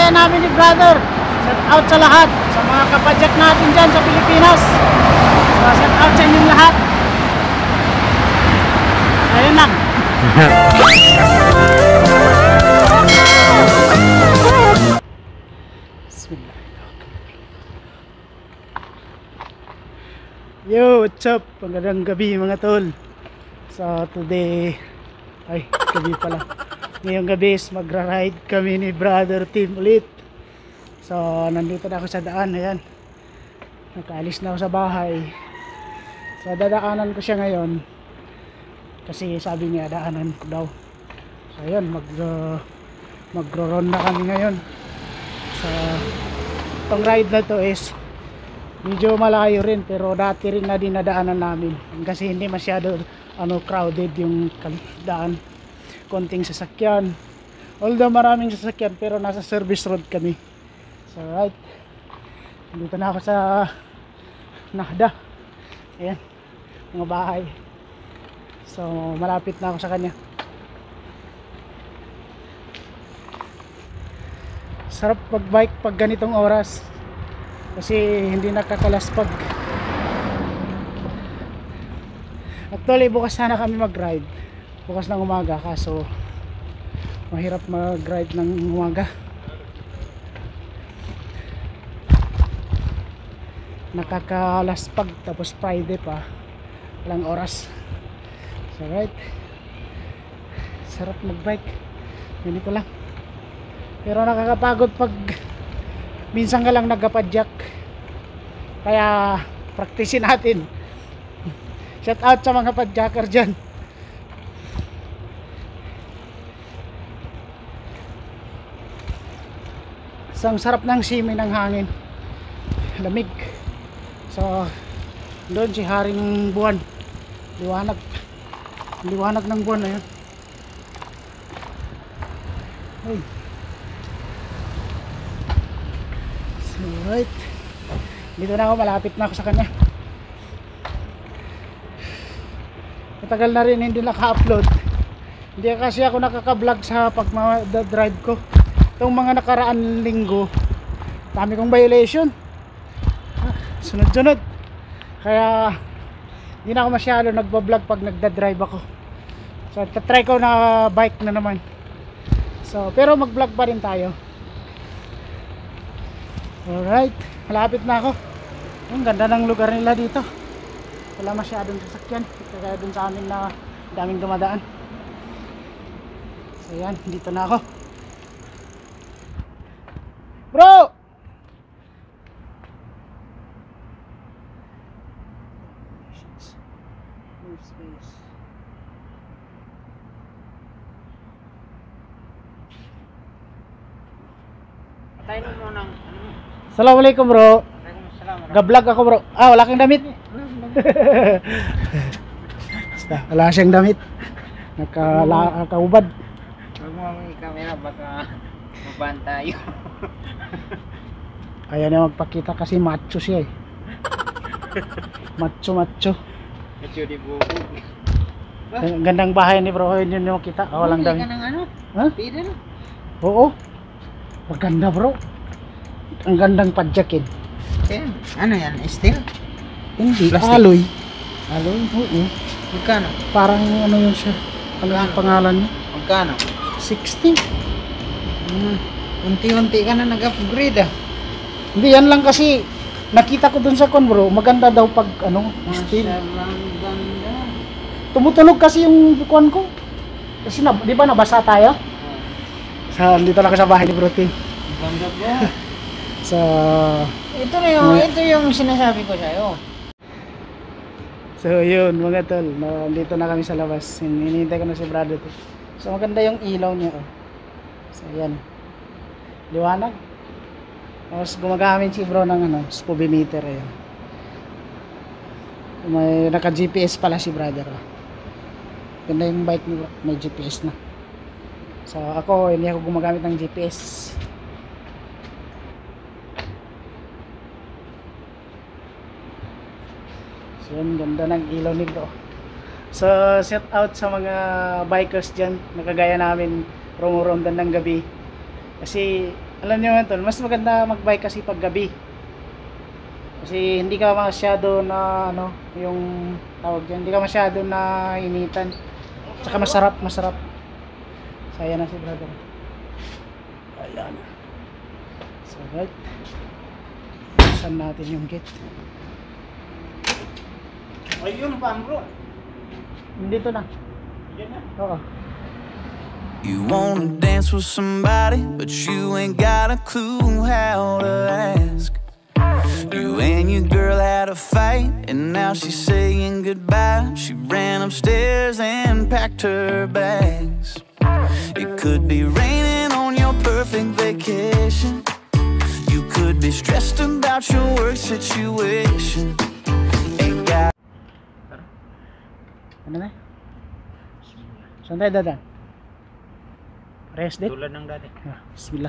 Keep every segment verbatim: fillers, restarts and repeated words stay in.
kagaya namin ni brother. Shout out sa lahat, sa mga kapadyak natin dyan sa Pilipinas. So, shout out sa inyong lahat. Ayun lang. Bismillah. Yo, what's up? Magandang gabi mga tol. So today, ay gabi pala. Ngayong gabi is magra-ride kami ni brother Tim ulit. So nandito na ako sa daan. Ayan, nakaalis na ako sa bahay. So dadaanan ko siya ngayon kasi sabi niya daanan ko daw. So ayan, mag uh, magro-ronda kami ngayon. So itong ride na to is medyo malayo rin, pero dati rin na dinadaanan namin kasi hindi masyado ano crowded yung daan, konting sasakyan, although maraming sasakyan pero nasa service road kami. So right, dito na ako sa Nahda. Ayan, mga bahay. So malapit na ako sa kanya. Sarap pag bike pag ganitong oras kasi hindi nakakalaspag. Actually bukas sana kami mag ride, bukas ng umaga, kaso mahirap mag ride ng umaga, nakakalaspag, tapos Friday pa, walang oras. So right, sarap mag bike ganito lang, pero nakakapagod pag minsan ka lang nagkapadyak, kaya praktisin natin. Shout out sa mga padjacker dyan. So ang sarap ng simoy ng hangin, lamig. So doon si Haring Buwan, liwanag, liwanag ng buwan na yun. Ay. So right, dito na ako, malapit na ako sa kanya. Matagal na rin hindi naka-upload, hindi kasi ako nakaka-vlog sa pag-drive ko. Itong mga nakaraan linggo, dami kong violation, sunod-sunod, kaya hindi na ako masyado nagba-vlog pag nagda-drive ako. So try ko na bike na naman. So pero mag-vlog pa rin tayo. Alright, malapit na ako. Ang ganda ng lugar nila dito, wala masyadong sasakyan, kaya dun sa amin na daming dumadaan. So yan, dito na ako. Bro! Patayin mo muna ng ano. Assalamualaikum bro. Gablog ako bro. Ah, wala kang damit. Basta, wala siyang damit. Nakaubad. Huwag mo ang camera, baka maban tayo. Ayaw na magpakita kasi macho siya eh. Macho macho. Macho di bubo. Ang gandang bahay ni bro. Yun yung kita. Oh, walang damit. Ka ng ano? Ha? Pida no? Oo. Maganda bro. Ang gandang padjakin. Ayan. Ano yan? Steel? Hindi. Plastic. Alloy. Alloy? Oo. Magkano? Parang ano yun siya. Ano ang pangalan niya? Magkano? sixty. Hmm. Unti-unti ka na nag-upgrade ah. Hindi, yan lang kasi nakita ko dun sa kon bro. Maganda daw pag ano, steel. Masyadong ganda. Tumutunog kasi yung kon ko. Kasi na, di ba nabasa tayo? Sa, dito lang ako sa bahay ni bro Tim. Ganda bro. Sa... Ito na yung, ito yung sinasabi ko sa'yo. So yun mga tol, nandito na kami sa labas. Hinihintay ko na si brother Tim. So maganda yung ilaw niya oh. So yan, liwanag. Tapos gumagamit si bro ng ano, spobimeter. Ayan, may naka G P S pala si brother oh. Ganda yung bike ni bro, may G P S na. So ako, hindi ako gumagamit ng G P S. So yun, ganda ng ilaw ni bro. So set out sa mga bikers dyan, nakagaya namin, rumorondan ng gabi. Kasi Alam niyo man tol, mas maganda mag-bike kasi pag gabi. Kasi hindi ka masyado na ano, yung tawag diyan, hindi ka masyado na initan. Tsaka masarap, masarap. Saya na si brother. Ayan. So right. Saan natin yung gate? Ayun pa bro. Dito na. Yan na. Oo. You wanna dance with somebody, but you ain't got a clue how to ask. You and your girl had a fight, and now she's saying goodbye. She ran upstairs and packed her bags. It could be raining on your perfect vacation. You could be stressed about your work situation. Ain't got. Ano na? Saan tayo dadaan? Rest din? Tulad ng dati. Ah, bismillah.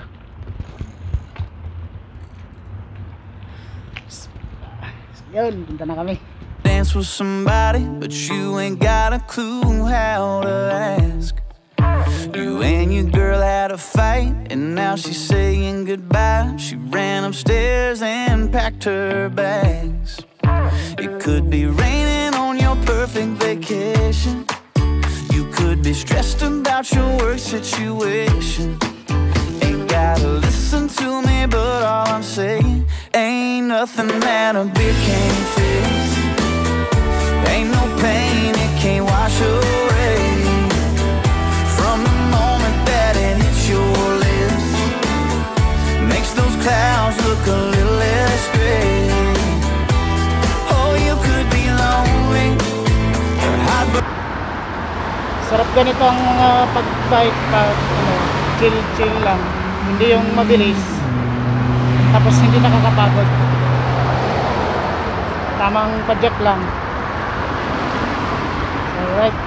Yun, punta na kami. Dance with somebody, but you ain't got a clue how to ask. You and your girl had a fight, and now she's saying goodbye. She ran upstairs and packed her bags. It could be raining on your perfect vacation. You could be stressed about your work situation. Ain't gotta listen to me, but all I'm saying ain't nothing that a beer can't fix. Ain't no pain it can't wash away. From the moment that it hits your lips, makes those clouds look a little less gray. Oh, you could be lonely or heartbroken. Sarap ganito ang uh, pag-bike pag ano, chill-chill lang. Hindi yung mabilis. Tapos hindi nakakapagod. Tamang padjak lang. Alright.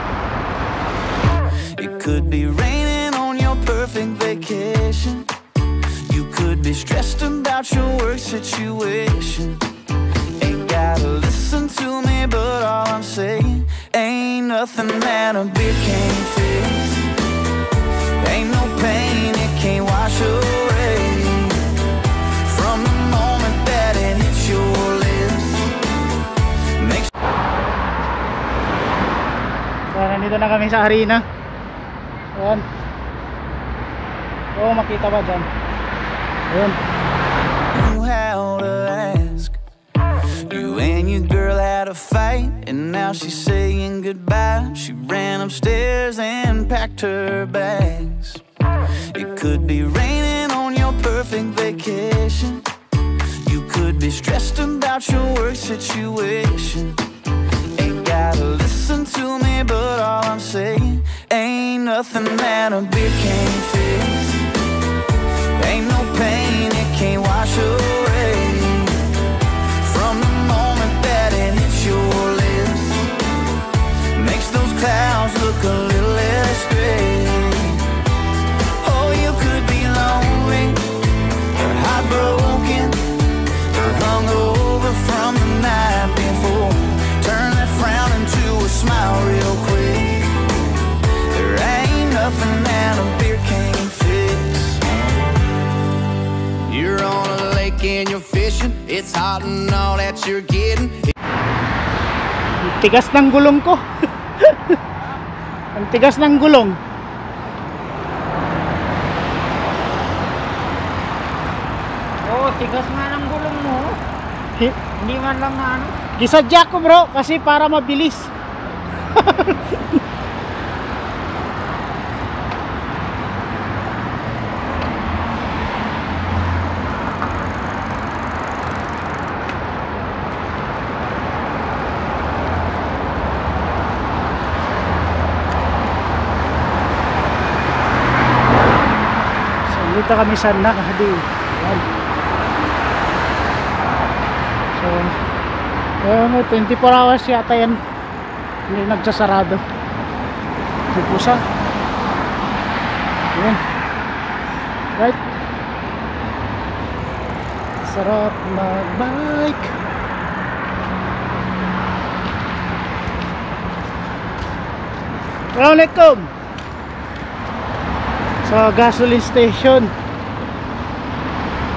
It could be raining on your perfect vacation. You could be stressed about your work situation. Ain't gotta listen to me, but all I'm saying ain't nothing that a beer can't fix. Ain't no pain it can't wash away. From the moment that it hits your lips, makes. Kaya nandito na kami sa arena. Ayan. Oo, makita ba dyan? Ayan. How to ask. You and your girl had a fight, and now she's saying goodbye. She ran upstairs and packed her bags. It could be raining on your perfect vacation. You could be stressed about your work situation. Ain't gotta listen to me, but all I'm saying ain't nothing that a beer can't fix. Ain't no pain it can't wash away. From the moment that it hits your lips, makes those clouds look a little less gray. Oh, you could be lonely or heartbroken or hungover from the night before. Turn that frown into a smile real quick. There ain't nothing that a beer can't fix. You're on a lake and you're fishing. It's hot and all that you're getting. Tigas ng gulong ko. Ang tigas ng gulong. Oh, tigas nga ng gulong mo. Hi- Hindi man lang na ano. Gisadya ko bro kasi para mabilis. So dito kami sa Nakahadi. Ayan. So Ayan, twenty-four hours yata yan. Hindi nagsasarado. May pusa. Ayan. Right. Sarap mag-bike. Assalamualaikum. Sa gasoline station.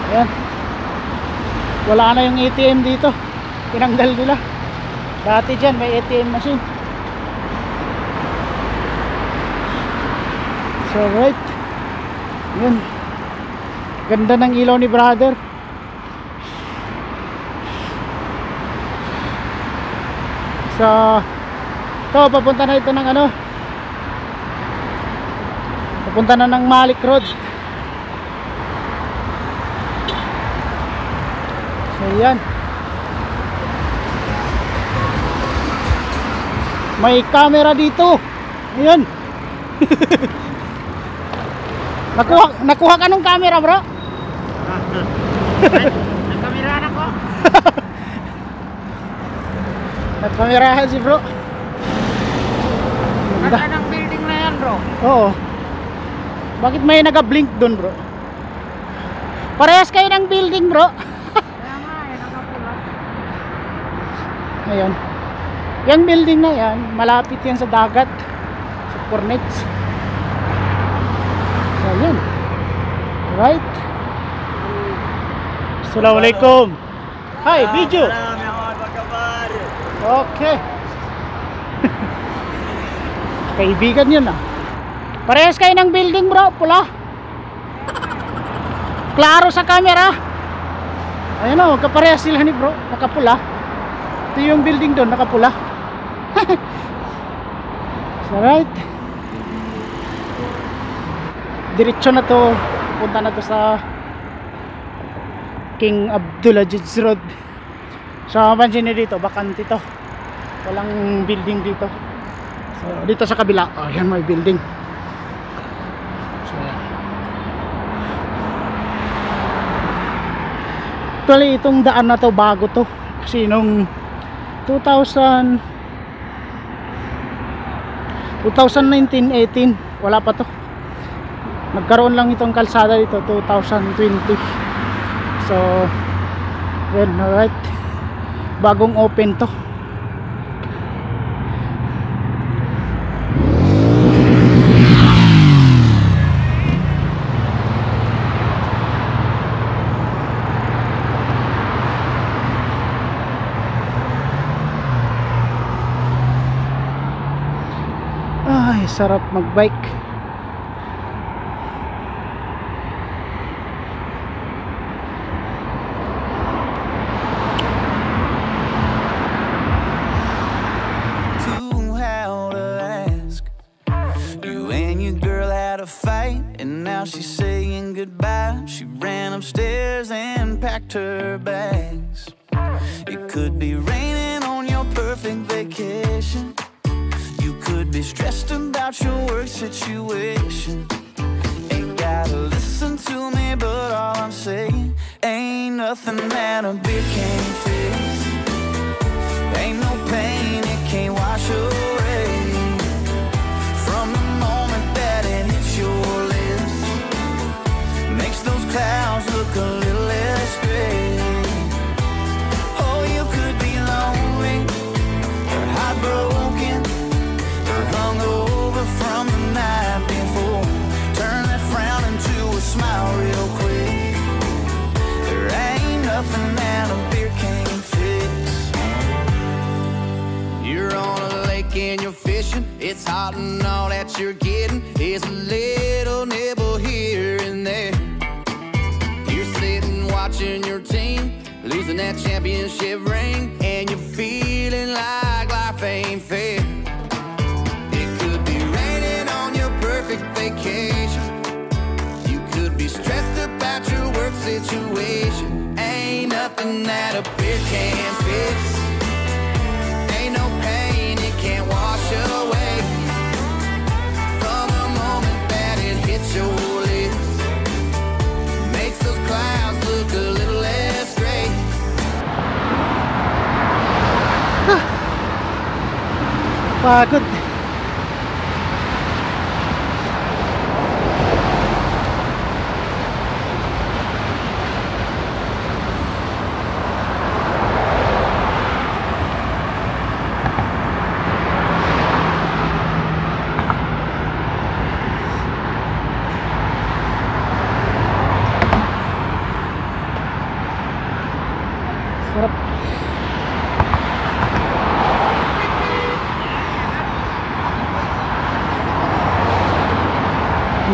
Ayan. Wala na yung A T M dito. Tinanggal nila. Dati dyan may A T M machine. So right. Yun. Ganda ng ilaw ni brother. So ito, papunta na ito ng ano, papunta na ng Malik Road. So yan, may camera dito. Ayan. Nakuha, nakuha ka nung camera, bro? Nagkamerahan ako. Nagkamerahan si bro. Ganda ng building na yan, bro. Oo. Bakit may naka-blink doon, bro? Parehas kayo ng building, bro. Kaya nga, yan ang kapula. Ayan. Yung building na yan, malapit yan sa dagat, sa Cornets. So, ayan. Right. Assalamualaikum. Hi, video. Okay. Kaibigan yun ah. Parehas kayo ng building, bro. Pula. Klaro sa camera. Ayan o, kaparehas sila ni bro. Nakapula. Ito yung building doon, nakapula. So right. Diretso na to. Punta na to sa King Abdulaziz Road. So mansin nyo dito, bakante to. Walang building dito. So dito sa kabila, oh, yan may building. So actually itong daan na to bago to. Kasi nung two thousand twenty nineteen eighteen wala pa to. Nagkaroon lang itong kalsada dito two thousand twenty. So well, alright. Bagong open to. Ay, sarap magbike. She's saying goodbye. She ran upstairs and packed her bags. It could be raining on your perfect vacation. You could be stressed about your work situation. Ain't gotta listen to me, but all I'm saying ain't nothing that a beer can't fix. Ain't no pain it can't wash away. From the moment that it hits your lips, makes those clouds look a little less gray. Oh, you could be lonely, or heartbroken, or hungover from the night before. Turn that frown into a smile real quick. There ain't nothing that a beer can't fix. You're on a lake and you're fishing. It's hot and all that you're getting is a little nibble here and there. Watching your team losing that championship ring, and you're feeling like life ain't fair. It could be raining on your perfect vacation. You could be stressed about your work situation. Ain't nothing that a beer can't fix. Ain't no pain it can't wash away. From the moment that it hits your lips, makes those clouds look a little less gray. Pagod.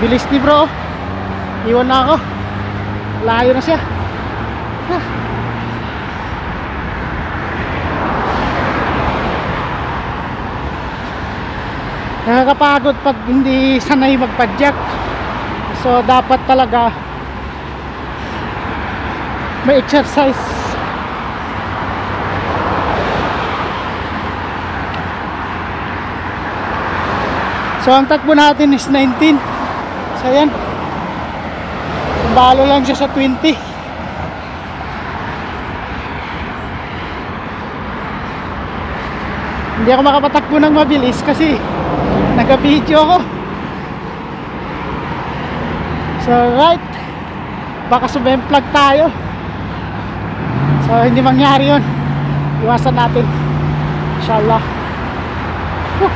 Bilis ni bro. Iwan na ako. Layo na siya. Ah. Nakakapagod pag hindi sanay magpadyak. So dapat talaga may exercise. So ang takbo natin is nineteen. So yan, balo lang siya sa twenty. Hindi ako makapatakbo ng mabilis kasi naka-video ako. So right, baka sumemplag tayo. So hindi mangyari yun. Iwasan natin, inshallah. Whew.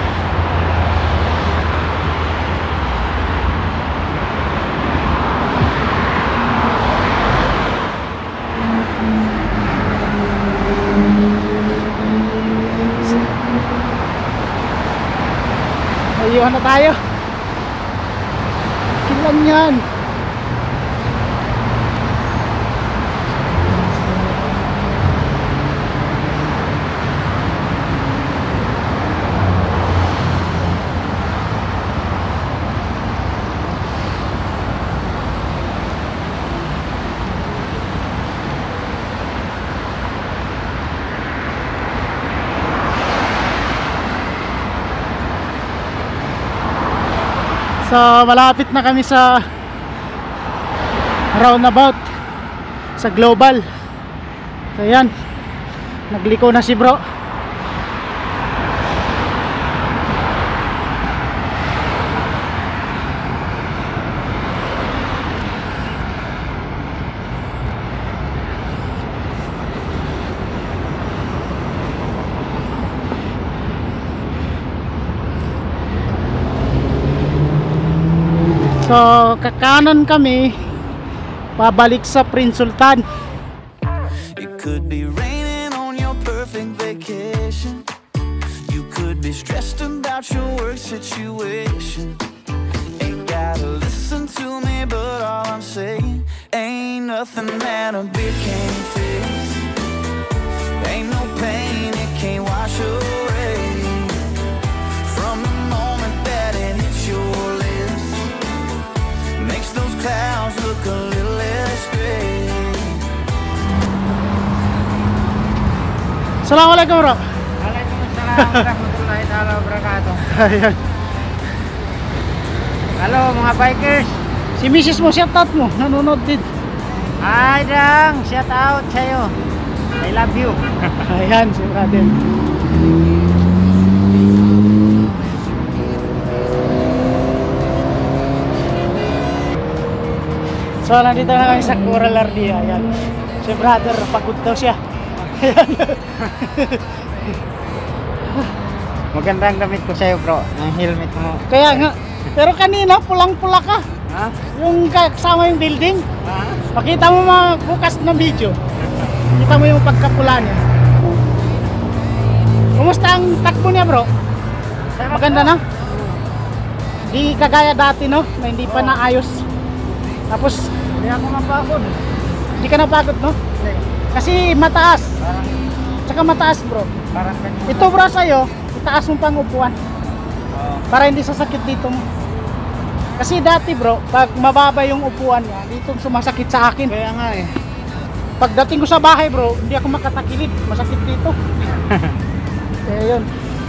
Ayun na tayo. Kilan yan. So malapit na kami sa roundabout sa Global. So yan, nagliko na si bro. So kakanan kami pabalik sa Prince Sultan. It could be raining on your perfect vacation. You could be stressed about your work situation. Ain't gotta listen to me, but all I'm saying ain't nothing that a beer can't fix. Ain't no pain it can't wash away. From the moment that it hits your lips, makes those clouds look a little less gray. Assalamualaikum bro. Waalaikumsalam warahmatullahi taala wabarakatuh. Ayan. Halo mga bikers. Si misis mo, shout out mo, nanonood din. Hi dang, shout out sa'yo. I love you. Ayan, si brother. So nandito na kami sa Coral Ardia. Ayan, si brother, pagod daw siya. Ayan. Magandang damit ko sa'yo bro, ang helmet mo. Kaya nga, pero kanina pulang-pula ka. Ha? Yung kasama yung building. Ha? Pakita mo mga bukas na video. Kita mo yung pagkapula niya. Kumusta ang takbo niya bro? Maganda na? Di kagaya dati no? Na hindi pa naayos. Tapos Hindi ako mapagod. di ka napagod no? Kasi mataas. Parang, Tsaka mataas bro. parang ganyan. Ito bro sa'yo, itaas mo pang upuan. Oo. Para hindi sasakit dito mo. Kasi dati bro, pag mababa yung upuan niya, dito sumasakit sa akin. Kaya nga eh. Pagdating ko sa bahay bro, hindi ako makatakilid, masakit dito. Kaya yun.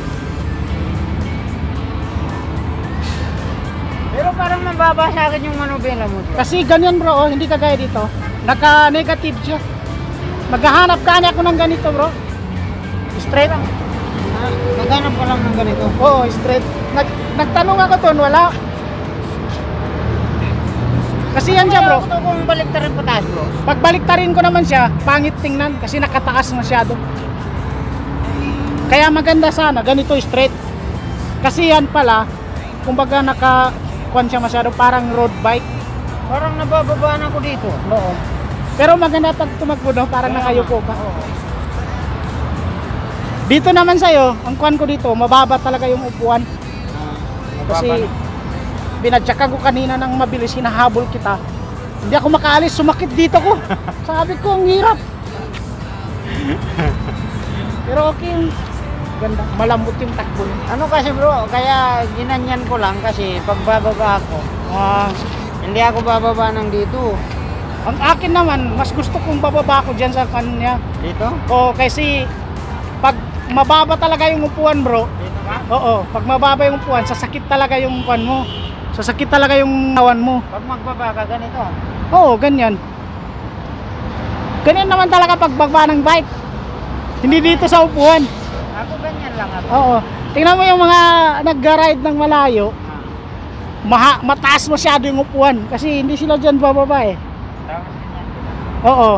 Pero parang mababa sa akin yung manubela mo bro. Kasi ganyan bro, oh, hindi kagaya dito. Naka-negative siya. Maghahanap ka na ako ng ganito bro. Straight. Ah, maghanap pa lang ng ganito. Oo, straight. Nag nagtanong ako doon, wala. Kasi yan siya bro. Ito kung balik ta rin pataas bro. Pagbaliktarin ko naman siya, pangit tingnan kasi nakataas masyado. Kaya maganda sana, ganito straight. Kasi yan pala, kumbaga naka kuwan siya masyado, parang road bike. Parang nabababaan ako dito. Oo. Pero maganda pag tumakbo no, parang nakayuko ka. Dito naman sa'yo, ang kuwan ko dito, mababa talaga yung upuan. Ah, Kasi mababa na. binadyakan ko kanina ng mabilis, hinahabol kita. Hindi ako makaalis, sumakit dito ko. Sabi ko, ang hirap. Pero okay yung ganda, malambot yung takbo niya. Ano kasi bro, kaya ginanyan ko lang kasi pag bababa ako, Ah, hindi ako bababa ng dito. ang akin naman, mas gusto kong bababa ko dyan sa kanya. Dito? O kasi pag mababa talaga yung upuan bro, Dito ka? oo, pag mababa yung upuan, sasakit talaga yung upuan mo. Sasakit talaga yung kawan mo. Pag magbaba ka, ganito. Oo, ganyan. Ganyan naman talaga pag baba ng bike. Hindi dito sa upuan. Ako ganyan lang ako. Oo. Tingnan mo yung mga nag-ride ng malayo, Ah, maha, mataas masyado yung upuan kasi hindi sila dyan bababa eh. tapos ganyan. Oo.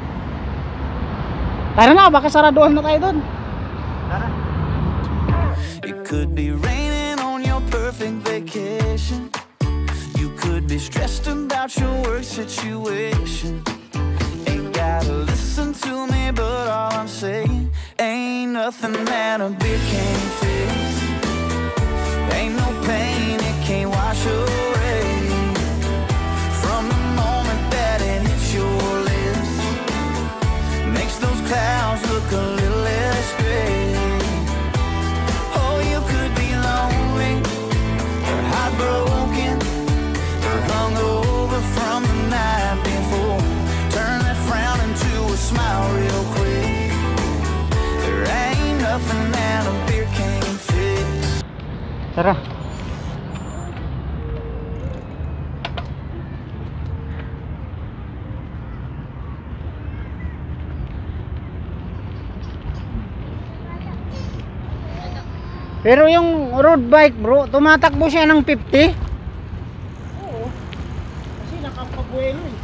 Tara na, baka saraduhan na tayo doon. Tara. It could be raining on your perfect vacation. You could be stressed about your work situation. Ain't gotta listen to me, but all I'm saying ain't nothing that a beer can't fix. Ain't no pain it can't wash away. From the moment that it hits your lips, makes those clouds look a little less gray. Oh, you could be lonely or heartbroken or hungover from the night before. Turn that frown into a smile real quick. There ain't nothing that a beer can't fix. Tara. Pero yung road bike bro, tumatakbo siya ng fifty. Oo. Kasi nakapabuelo eh.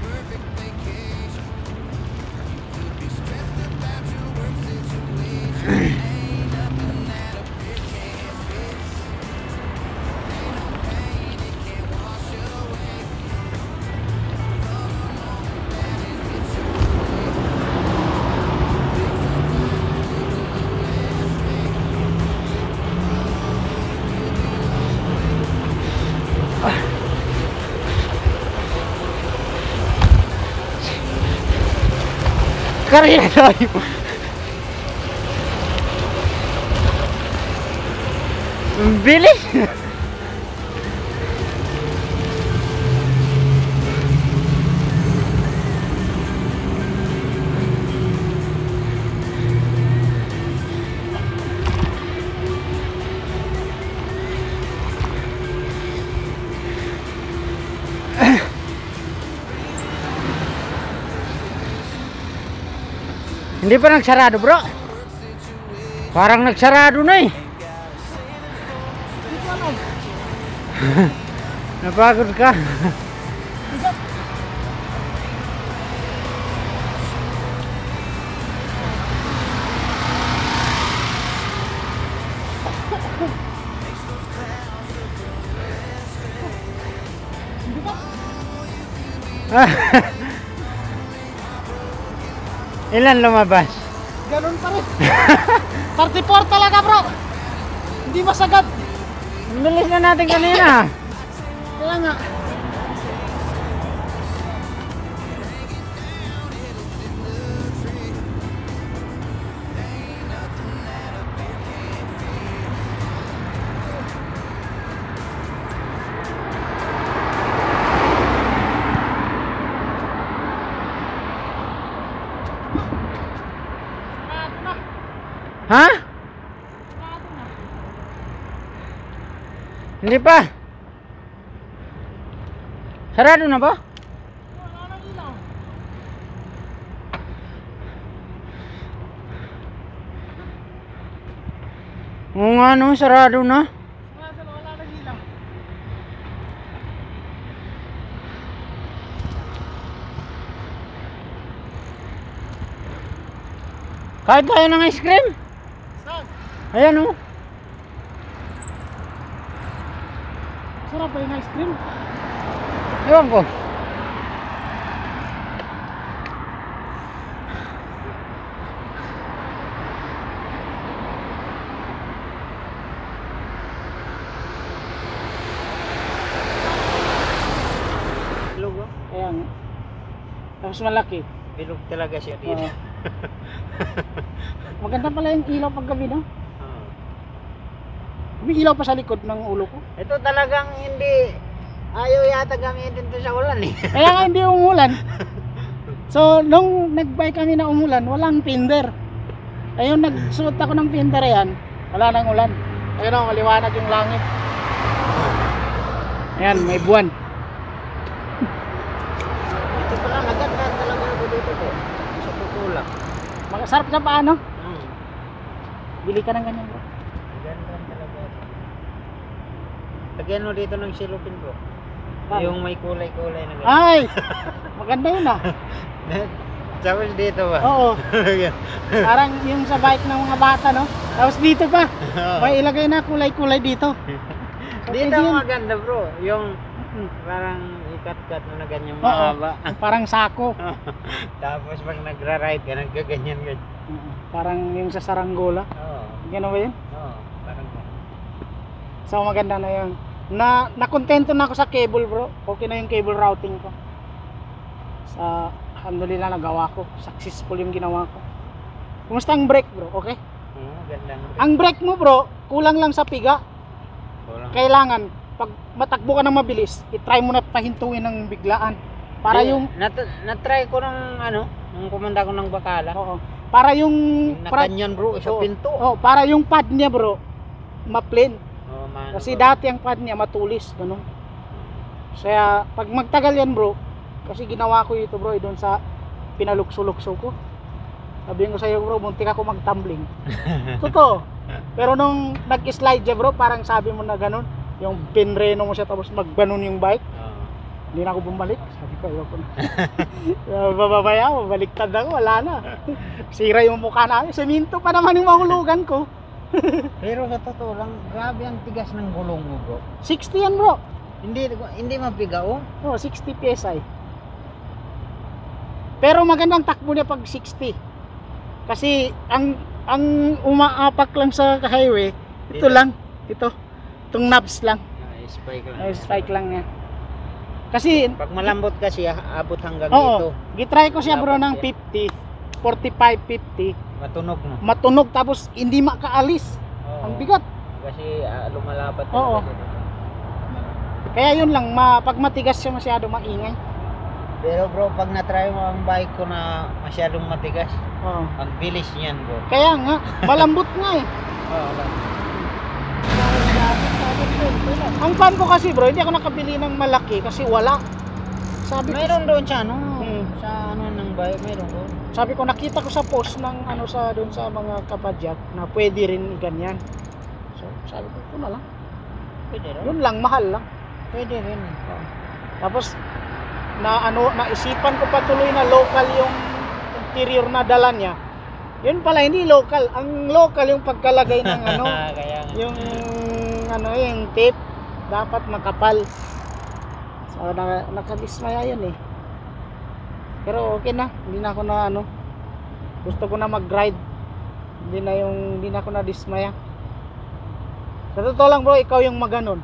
Karya tayo. Ang bilis. Hindi pa nagsarado bro. Parang nagsarado na eh. Napagod ka. Ilan lumabas? Ganun pa rin. thirty-four talaga bro. Hindi masagad. Ang bilis na natin kanina. Kaya nga. Ha? Hindi pa. Sarado na ba? Oo nga no, sarado na. Wala nang ilaw. Kahit tayo ng ice cream. Saan? Ayan oh. Sarap ba yung ice cream? Ewan ko. mas malaki. Bilog talaga siya dito. Oo. Maganda pala yung ilaw pag gabi, no? Oo. May ilaw pa sa likod ng ulo ko. Ito talagang hindi ayaw yata gamitin to sa ulan eh. Kaya nga hindi umulan. So, nung nag-bike kami na umulan, walang pinder. Ayun, nagsuot ako ng pinder yan, wala nang ulan. Ayun o, maliwanag yung langit. Ayan, may buwan. Ito pala maganda talaga ako dito po. Sa tutulak. Masarap sa paano? Hmm. Bili ka ng ganyan, bro. Maganda talaga. Lagyan mo dito ng silupin bro. Bakit? Yung may kulay-kulay na ganyan. Ay! Maganda yun ah. Tapos dito ba? Oo. Parang yung sa bike ng mga bata, no? Tapos dito pa. May ilagay na kulay-kulay dito. Okay, Dito yun. maganda bro. Yung Mm. parang ikat-kat mo na ganyan Oo. mahaba. Parang sako. Tapos pag nagra-ride ka, nagkaganyan ganyan. Oo. Parang yung sa saranggola. Oo. Gano'n ba yun? Oo. Parang So maganda na yun. Na nakontento na ako sa cable, bro. Okay na yung cable routing ko. Sa alhamdulillah nagawa ko. Successful yung ginawa ko. Kumusta ang brake, bro? Okay? Oo, ganda. Ang brake mo, bro, kulang lang sa piga. Kulang. Kailangan pag matakbo ka ng mabilis, i-try mo na pahintuin ng biglaan. Para Di, yung nat na-try ko ng ano, nung kumanda ko ng Bacala. oo. Para yung Yung pra- nakanyan bro, sa oo. pinto. Oo, para yung pad niya, bro, ma-plain. Oo, man, Kasi bro. dati ang pad niya matulis, ganun. Kaya pag magtagal yan, bro, kasi ginawa ko ito, bro, doon sa pinalukso-lukso ko. Sabihin ko sa iyo, bro, muntik ako mag-tumbling. Totoo. Pero nung nag-slide siya, bro, parang sabi mo na ganun, yung pinreno mo siya tapos magbanon yung bike. Oo. Hindi na ako bumalik. Sabi ko, ayoko na. Bababaya ako, baliktad ako, wala na. Sira yung mukha namin. Seminto pa naman yung mahulugan ko. Pero sa totoo lang, grabe ang tigas ng gulong mo bro. sixty yan, bro. Hindi hindi mabiga oh. Oh, sixty P S I. Pero magandang takbo niya pag sixty. Kasi ang ang umaapak lang sa highway, ito Dito. lang, ito. Itong knobs lang. Ay, spike lang. Ay, spike lang niya. Kasi Pag malambot kasi ah, abot hanggang oo, dito. gitry ko siya, bro, ng Dapat fifty, forty-five, fifty. Matunog no. Matunog tapos hindi makaalis. Oo. Ang bigat. Kasi ah, lumalapat Oo. talaga dito. Kaya yun lang, ma, pag matigas siya masyado maingay. Pero bro, pag na-try mo ang bike ko na masyadong matigas, Oo. ang bilis niyan bro. Kaya nga, malambot nga eh. Oo. Ang fan ko kasi, bro, hindi ako nakabili ng malaki kasi wala. Sabi ko, Mayroon doon sa ano, Hmm. sa ano ng bike, mayroon doon. sabi ko nakita ko sa post ng ano sa doon sa mga kapadyak na pwede rin ganyan. So, sabi ko, ito na lang. Pwede rin. Yun lang, mahal lang. Pwede rin. Tapos na ano, naisipan ko pa tuloy na local yung interior na dala niya. Yun pala hindi local. Ang local yung pagkalagay ng ano, Kaya nga. yung ano yung tape dapat makapal. So na, nakadismaya yun eh. Pero okay na, hindi na ako na ano. Gusto ko na mag-ride. Hindi na yung hindi na ako na dismaya. Sa totoo lang, bro, ikaw yung maganon.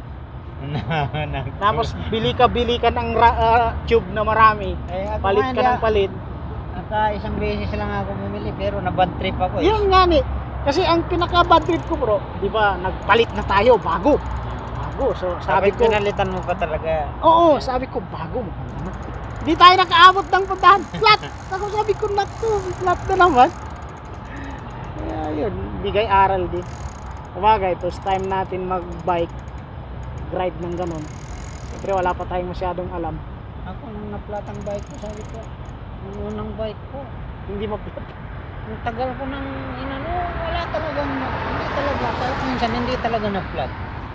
Tapos bili ka bili ka ng ra- ah, tube na marami. eh, ako Palit nga, ka ng palit. Naka isang beses lang ako bumili pero na-bad trip ako eh. Yun nga ni. Kasi ang pinaka bad trip ko, bro, 'di ba? Nagpalit na tayo bago. Bago. So sabi Sabi ko, pinalitan mo pa talaga. oo, sabi ko bago. Hindi tayo nakaabot ng puntahan. Flat. Ako sabi ko, naku, flat na naman. Kaya yun, bigay aral din. Sabagay, first time natin mag-bike, ride ng ganun. Siyempre wala pa tayong masyadong alam. Ako nung na-flat ang bike ko, sabi ko, nung unang bike ko, Hindi ma-flat. ang tagal ko nang inano, wala talagang, hindi talaga, kahit minsan hindi talaga na-flat.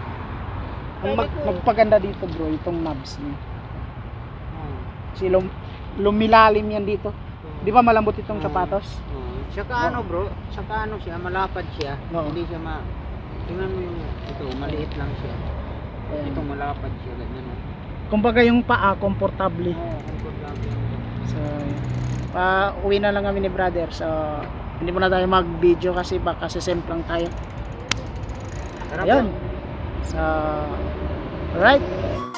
Ang mag- Sabi ko, nagpaganda dito, bro, itong knobs niya. oh, Kasi lum- lumilalim yan dito. Di ba malambot itong Oo. sapatos? oh. Saka ano bro, saka ano siya, malapad siya, Oo. hindi siya ma, tingnan mo yung, ito, maliit lang siya. Ito malapad siya, ganyan. Kumbaga yung paa, komportable. Oo, komportable. So, pa uwi na lang kami ni brother. So, hindi mo na tayo mag-video kasi baka sisend lang tayo. Sarap Ayun. lang. So, alright.